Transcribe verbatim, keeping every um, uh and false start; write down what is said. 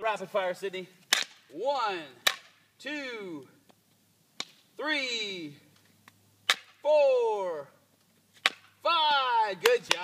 rapid fire, Sidney. One, two, three, four, five. Good job.